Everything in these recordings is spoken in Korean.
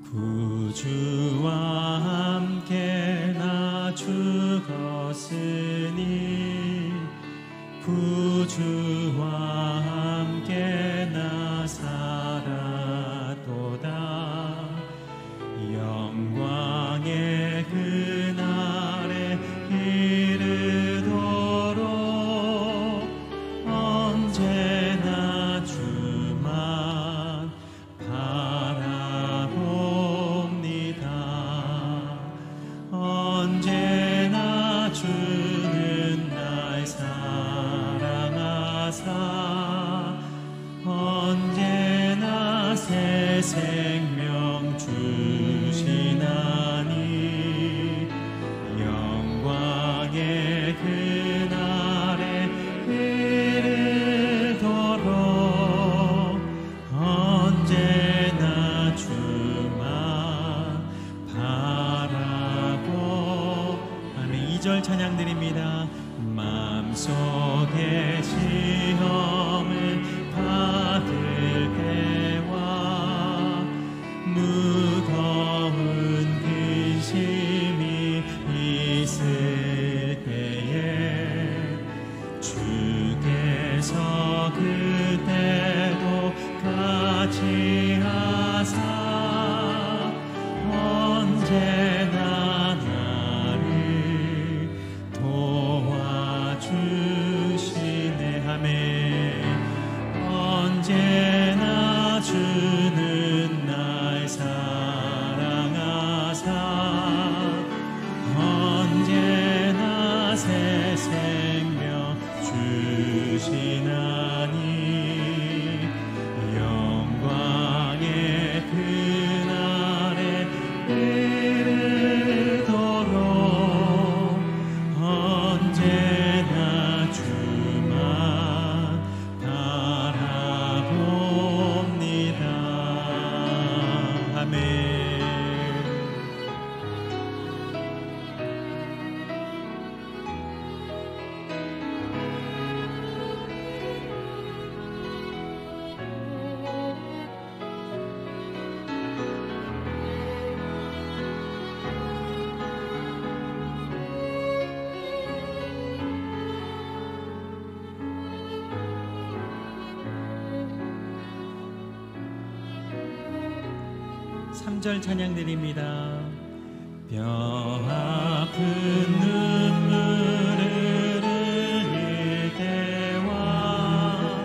구주와 함께 나 죽었으니 구주와 함께 나 살았도다. 영광의 그날에 이르도록 언제나 주만 바라봅니다. 언제나 주는 날 사랑하사 언제나 새 생명 주시나니 영광의 그날에 이르도록 언제나 주만 바라보. 아멘. 2절 찬양 드립니다. 마음속에 시험을 받을 때와 무거운 근심이 있을 때에 주께서 그때도 같이 하사 언제나 나를 도와주시네. 아멘. 언제나 주는 날 사랑하사 언제나 새 생명 주시나니 영광의 그날에 이르도록 언제나 주만 바라봅니다. 아멘. 삼절 찬양 드립니다. 뼈 아픈 눈물을 흘릴 때와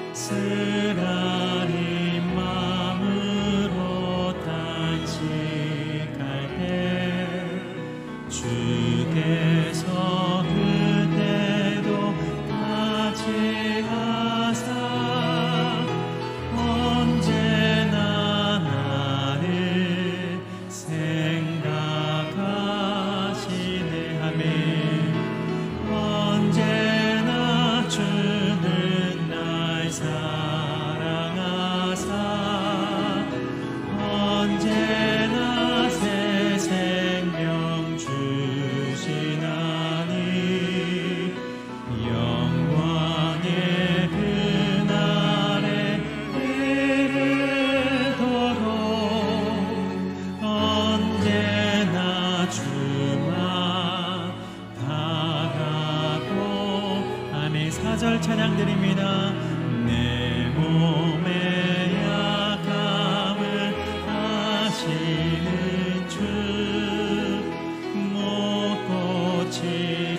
쓰라린 마음으로 탄식할 때 주께서 그때도 같이 하사 언제나 나를 생각하시네. 아멘. 언제나 주는 날 사랑하사 언제나 새 생명 주시나니 영광의 그날에 이르도록 언제나 주만 바라보. 아멘. 4절 찬양 드립니다. 내 몸의 약함을 아시는 주 못 고치